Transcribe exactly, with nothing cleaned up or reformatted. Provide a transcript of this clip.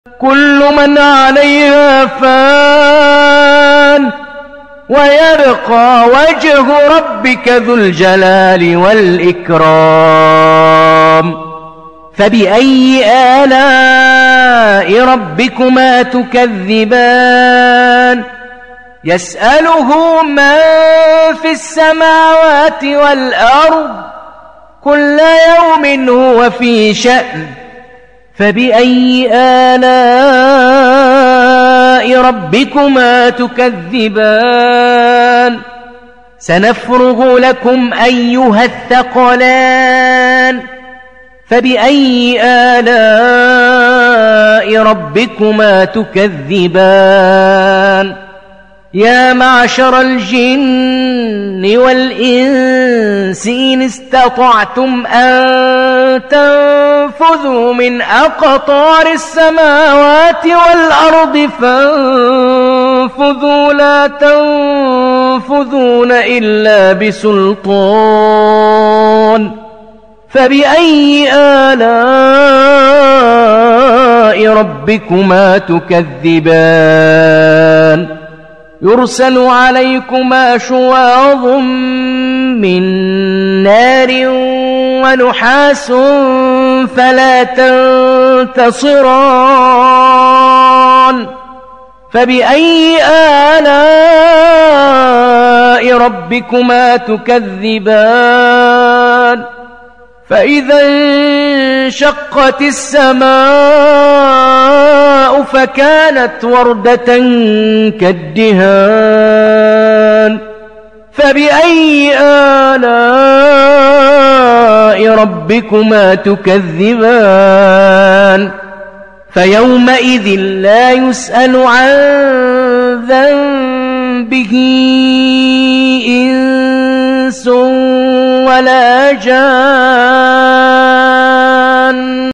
كل من عليها فان ويبقى وجه ربك ذو الجلال والإكرام. فبأي آلاء ربكما تكذبان؟ يسأله من في السماوات والأرض كل يوم هو في شأن. فبأي آلاء ربكما تكذبان؟ سنفرغ لكم أيها الثقلان. فبأي آلاء ربكما تكذبان؟ يا معشر الجن والإنس إن استطعتم أن تنفذوا من أقطار السماوات والأرض فانفذوا لا تنفذون إلا بسلطان. فبأي آلاء ربكما تكذبان؟ يرسل عليكما شواظ من نار ونحاس فلا تنتصران. فبأي آلاء ربكما تكذبان؟ فإذا انشقت السماء فكانت وردة كالدهان. فبأي آلاء ربكما تكذبان؟ فيومئذ لا يسأل عن ذنبه إنس ولا جان.